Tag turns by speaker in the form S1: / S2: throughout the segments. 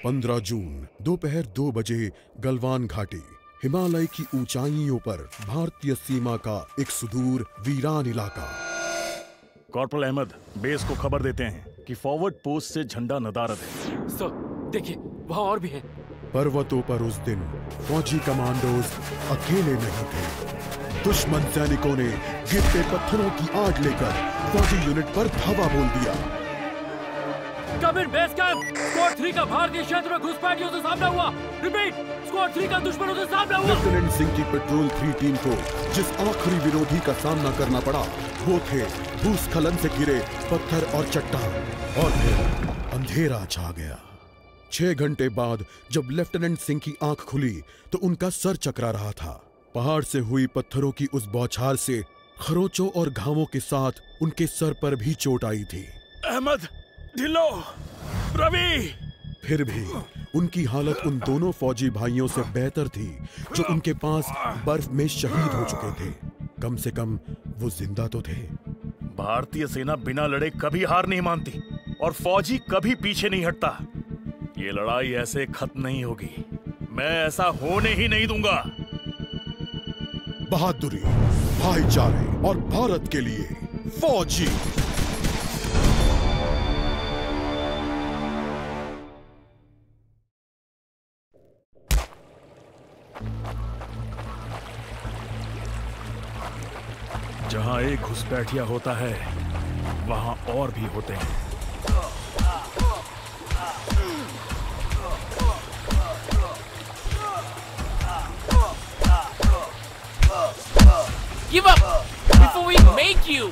S1: 15 जून दोपहर 2 बजे गलवान घाटी, हिमालय की ऊंचाइयों पर भारतीय सीमा का एक सुदूर वीरान इलाका।
S2: कॉर्पोरल अहमद, बेस को खबर देते हैं कि फॉरवर्ड पोस्ट से झंडा नदारद है।
S3: सर, देखिए वहाँ और भी हैं।
S1: पर्वतों पर उस दिन फौजी कमांडोज अकेले नहीं थे। दुश्मन सैनिकों ने गिरते पत्थरों की आग लेकर फौजी यूनिट पर धावा बोल दिया।
S3: Come in base camp, squad 3 का भारतीय क्षेत्र में घुसपैठियों से सामना हुआ। रिपीट, स्क्वाड 3 का दुश्मनों से सामना हुआ।
S1: लेफ्टिनेंट सिंह की पेट्रोल 3 टीम को जिस आखिरी विरोधी का सामना करना पड़ा वो थे भूस्खलन से घिरे पत्थर और चट्टान। और फिर अंधेरा छा गया। 6 घंटे बाद जब लेफ्टिनेंट सिंह की आंख खुली तो उनका सर चकरा रहा था। पहाड़ से हुई पत्थरों की उस बौछार से खरोंचों और घावों के साथ उनके सर पर भी चोट आई थी।
S2: अहमद, ढिल्लो, रवि।
S1: फिर भी उनकी हालत उन दोनों फौजी भाइयों से बेहतर थी जो उनके पास बर्फ में शहीद हो चुके थे। कम से कम वो जिंदा तो थे।
S2: भारतीय सेना बिना लड़े कभी हार नहीं मानती और फौजी कभी पीछे नहीं हटता। ये लड़ाई ऐसे खत्म नहीं होगी। मैं ऐसा होने ही नहीं दूंगा।
S1: बहादुरी, भाईचारे और भारत के लिए फौजी।
S2: जहां एक घुसपैठिया होता है वहां और भी होते हैं।
S3: Give up before we make you.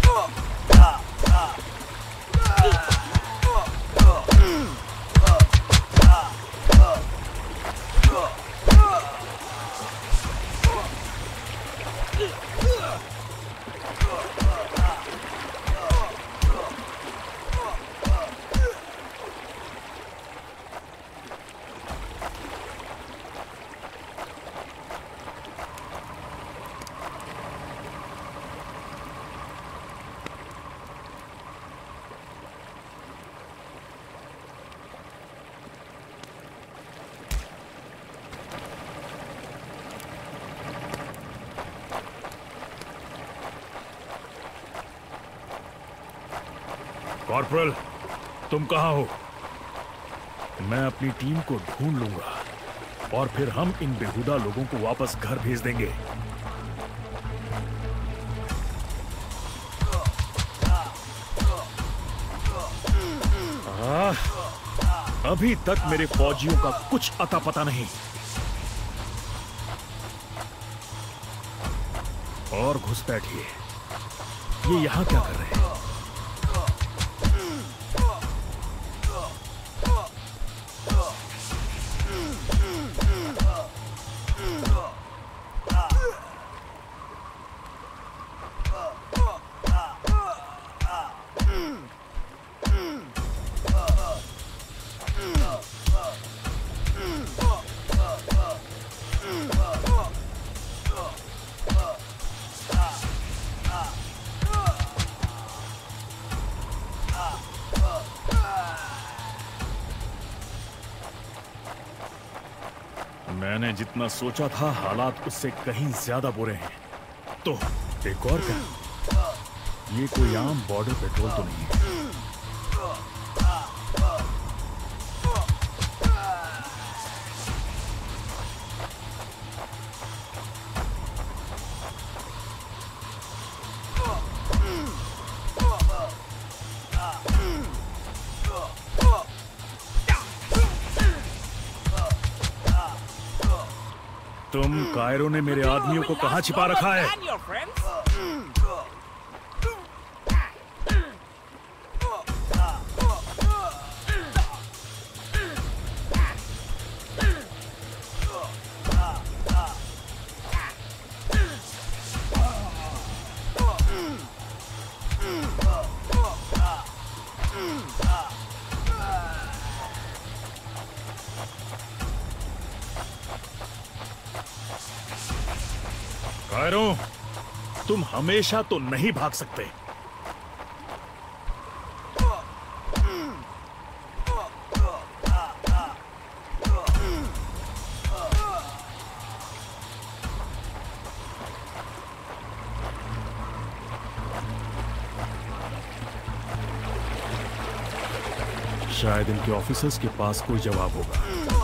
S2: Corporal, तुम कहां हो? मैं अपनी टीम को ढूंढ लूंगा और फिर हम इन बेहुदा लोगों को वापस घर भेज देंगे। अभी तक मेरे फौजियों का कुछ अता पता नहीं। और घुसपैठिए, ये यहां क्या कर रहे हैं? मैंने जितना सोचा था हालात उससे कहीं ज्यादा बुरे हैं। तो एक और क्या? ये कोई आम बॉर्डर पेट्रोल तो नहीं है। तुम कायरो ने मेरे आदमियों को कहां छिपा रखा है? कायरो, तुम हमेशा तो नहीं भाग सकते। शायद इनके ऑफिसर्स के पास कोई जवाब होगा।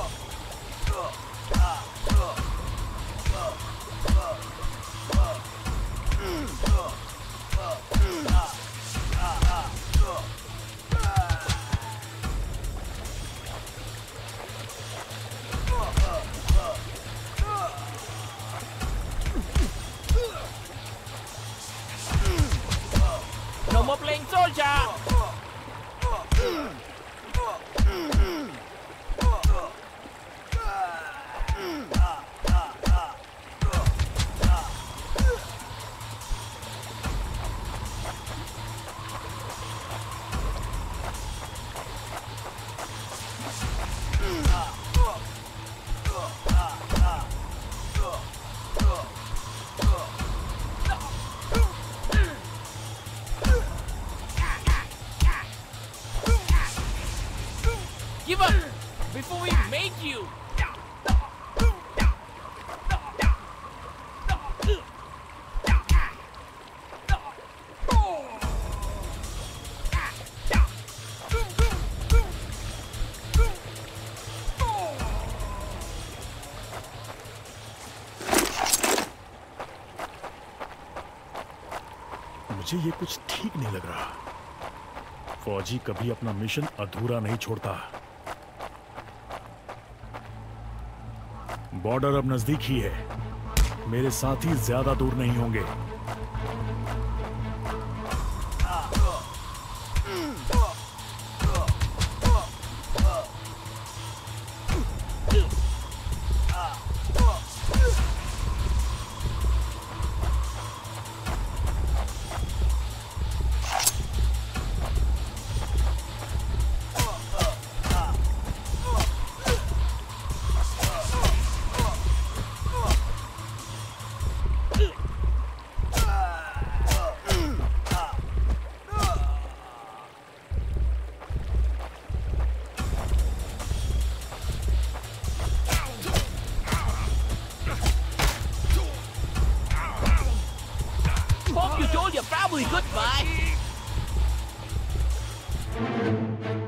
S4: No more playing soldier! Give up before we make you!
S2: मुझे ये कुछ ठीक नहीं लग रहा। फौजी कभी अपना मिशन अधूरा नहीं छोड़ता। बॉर्डर अब नजदीक ही है। मेरे साथी ज्यादा दूर नहीं होंगे।
S4: Hope you told your family goodbye!